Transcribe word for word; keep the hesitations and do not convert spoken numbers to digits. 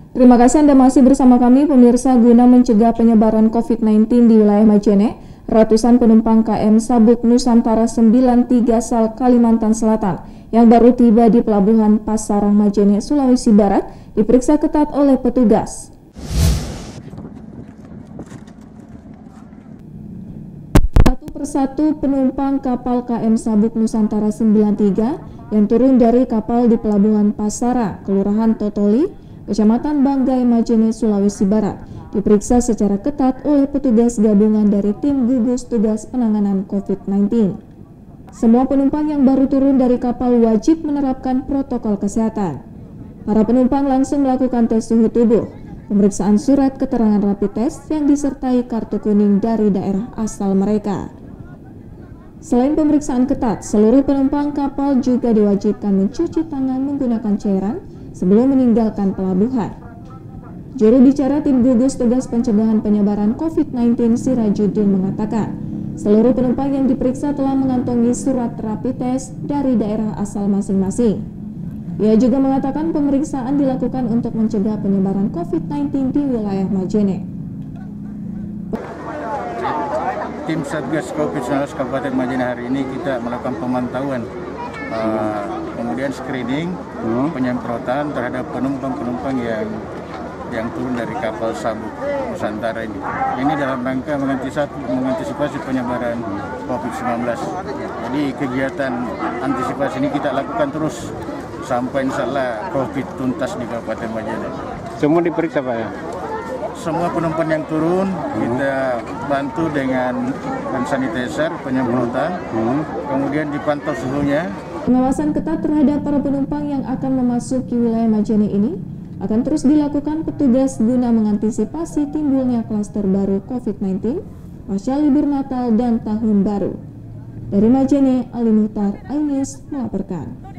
Terima kasih Anda masih bersama kami, pemirsa. Guna mencegah penyebaran covid sembilan belas di wilayah Majene, ratusan penumpang K M Sabuk Nusantara sembilan tiga Sal Kalimantan Selatan yang baru tiba di Pelabuhan Pasarang Majene, Sulawesi Barat diperiksa ketat oleh petugas. Satu persatu penumpang kapal K M Sabuk Nusantara sembilan tiga yang turun dari kapal di Pelabuhan Pasarang, Kelurahan Totoli, Kecamatan Banggai, Majene, Sulawesi Barat, diperiksa secara ketat oleh petugas gabungan dari tim gugus tugas penanganan covid sembilan belas. Semua penumpang yang baru turun dari kapal wajib menerapkan protokol kesehatan. Para penumpang langsung melakukan tes suhu tubuh, pemeriksaan surat keterangan rapid test yang disertai kartu kuning dari daerah asal mereka. Selain pemeriksaan ketat, seluruh penumpang kapal juga diwajibkan mencuci tangan menggunakan cairan sebelum meninggalkan pelabuhan. Juru bicara tim gugus tugas pencegahan penyebaran covid sembilan belas Sirajuddin mengatakan, seluruh penumpang yang diperiksa telah mengantongi surat rapid test dari daerah asal masing-masing. Ia juga mengatakan pemeriksaan dilakukan untuk mencegah penyebaran covid sembilan belas di wilayah Majene. Tim Satgas covid sembilan belas Kabupaten Majene hari ini kita melakukan pemantauan, uh, kemudian screening, hmm. penyemprotan terhadap penumpang-penumpang yang yang turun dari kapal Sabuk Nusantara ini. Ini dalam rangka mengantisipasi, mengantisipasi penyebaran covid sembilan belas. Jadi kegiatan antisipasi ini kita lakukan terus sampai insya Allah COVID tuntas di Kabupaten Majene. Semua diperiksa Pak ya? Semua penumpang yang turun kita bantu dengan hand sanitizer, penyemprotan, hmm. kemudian dipantau suhunya. Pengawasan ketat terhadap para penumpang yang akan memasuki wilayah Majene ini akan terus dilakukan petugas guna mengantisipasi timbulnya klaster baru covid sembilan belas pasca libur Natal dan Tahun Baru. Dari Majene, Ali Muhtar, iNews melaporkan.